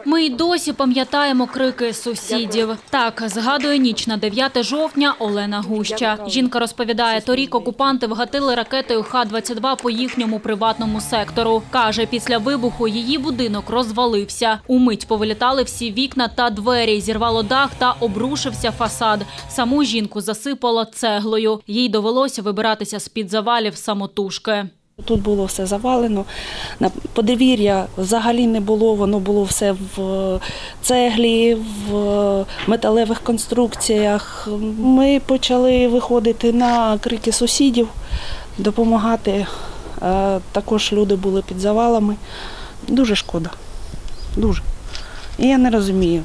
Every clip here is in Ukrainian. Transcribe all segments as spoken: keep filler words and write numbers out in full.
Ми й досі пам'ятаємо крики сусідів. Так згадує ніч на дев'яте жовтня Олена Гуща. Жінка розповідає, торік окупанти вгатили ракетою Х двадцять два по їхньому приватному сектору. Каже, після вибуху її будинок розвалився. Умить повилітали всі вікна та двері, зірвало дах та обрушився фасад. Саму жінку засипало цеглою. Їй довелося вибиратися з-під завалів самотужки. Тут було все завалено, подвір'я взагалі не було, воно було все в цеглі, в металевих конструкціях. Ми почали виходити на крики сусідів, допомагати. Також люди були під завалами. Дуже шкода, дуже. І я не розумію,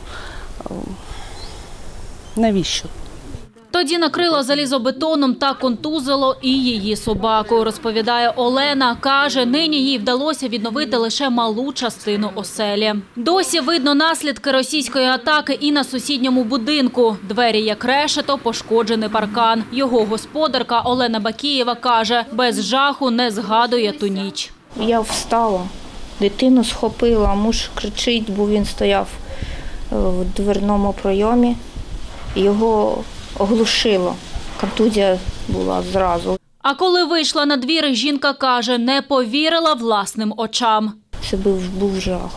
навіщо. Тоді накрило залізобетоном та контузило і її собаку, розповідає Олена. Каже, нині їй вдалося відновити лише малу частину оселі. Досі видно наслідки російської атаки і на сусідньому будинку. Двері як решето, пошкоджений паркан. Його господарка Олена Бакієва каже, без жаху не згадує ту ніч. Я встала, дитину схопила, муж кричить, бо він стояв в дверному пройомі. Його оглушило. Контузія була зразу. А коли вийшла на двір, жінка каже, не повірила власним очам. Це був, був жах.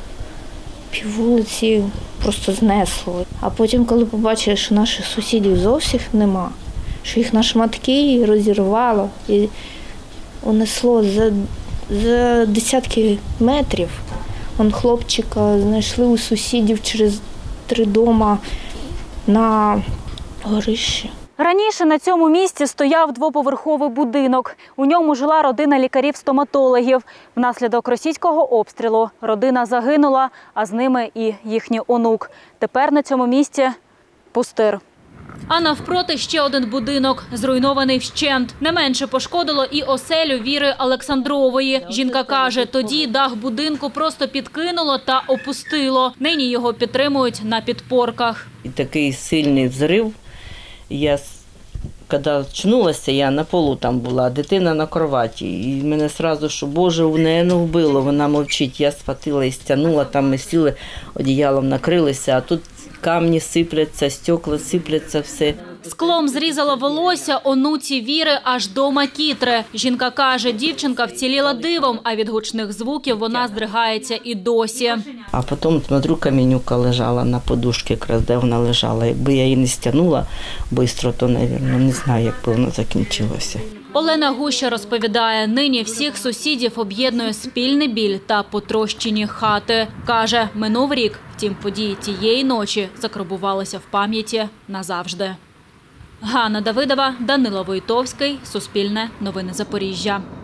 Піввулиці просто знесло. А потім, коли побачили, що наших сусідів зовсім нема, що їх на шматки розірвало і унесло за, за десятки метрів. Он хлопчика знайшли у сусідів через три дома на горищі. Раніше на цьому місці стояв двоповерховий будинок. У ньому жила родина лікарів-стоматологів. Внаслідок російського обстрілу родина загинула, а з ними і їхній онук. Тепер на цьому місці пустир. А навпроти ще один будинок, зруйнований вщент. Не менше пошкодило і оселю Віри Олександрової. Жінка каже, тоді дах будинку просто підкинуло та опустило. Нині його підтримують на підпорках. І такий сильний взрив. Я, коли очнулася, я на полу там була, дитина на кроваті. І мене одразу, що, Боже, в неї не вбило, вона мовчить. Я схватила і стягнула, там ми сіли, одіялом накрилися, а тут камні сипляться, стекла сипляться, все. Склом зрізала волосся онуці Віри аж до макітри. Жінка каже, дівчинка вціліла дивом, а від гучних звуків вона здригається і досі. А потім, смотрю, каменюка лежала на подушці, якраз де вона лежала. Якби я її не стягнула швидко, то, мабуть, не знаю, як би воно закінчилося. Олена Гуща розповідає, нині всіх сусідів об'єднує спільний біль та потрощені хати. Каже, минув рік, втім події тієї ночі закарбувалися в пам'яті назавжди. Ганна Давидова, Данило Войтовський, Суспільне, Новини Запоріжжя.